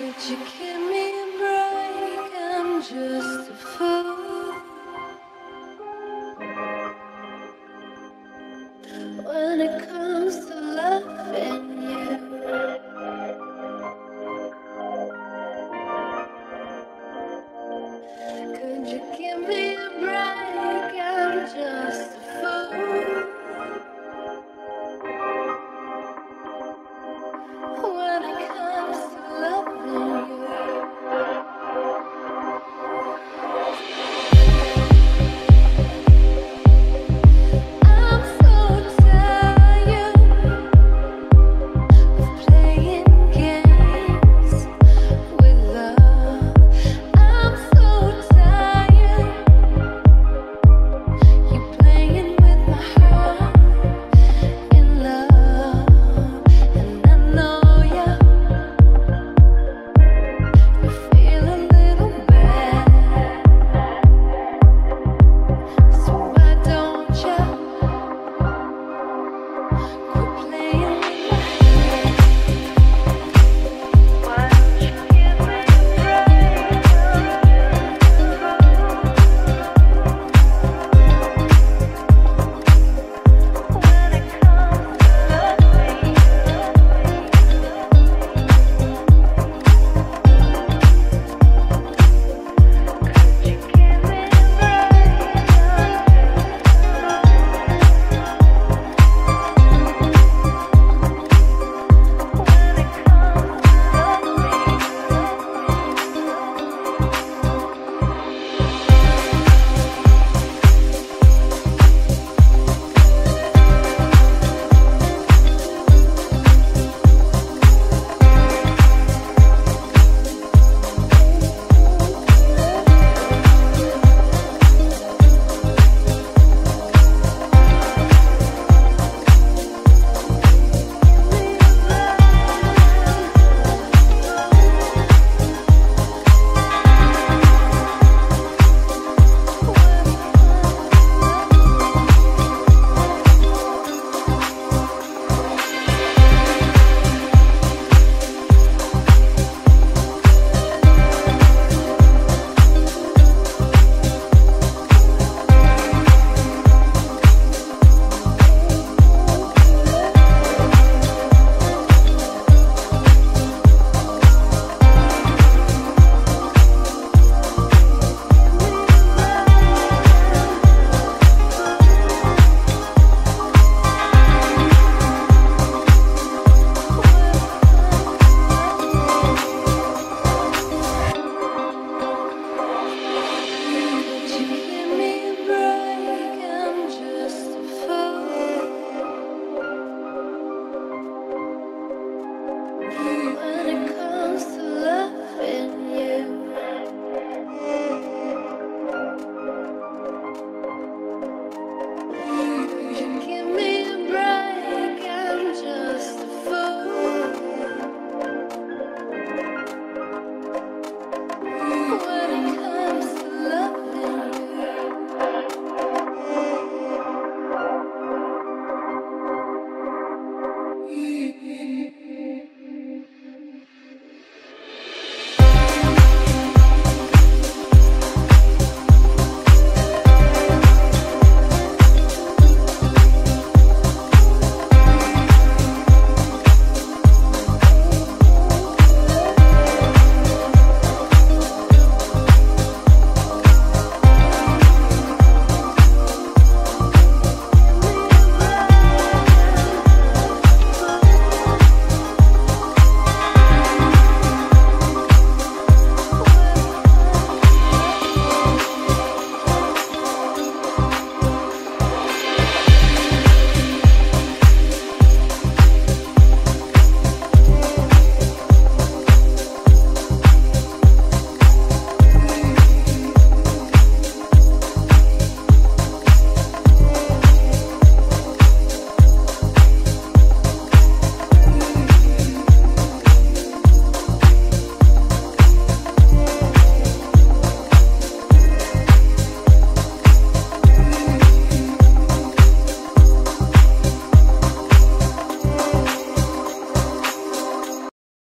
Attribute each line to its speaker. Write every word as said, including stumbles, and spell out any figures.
Speaker 1: you give me a break? I'm just a fool. When it comes to loving you, could you give me a break? I'm just a fool. When it comes to loving you, I'm so tired of playing games with love. I'm so tired you playing with my heart in love, and I know you you feel a little bad, so why don't you quit playing with my head? Why don't you give me a break? When it comes to loving you, could you give me a Could you give me a break? I'm just a fool. When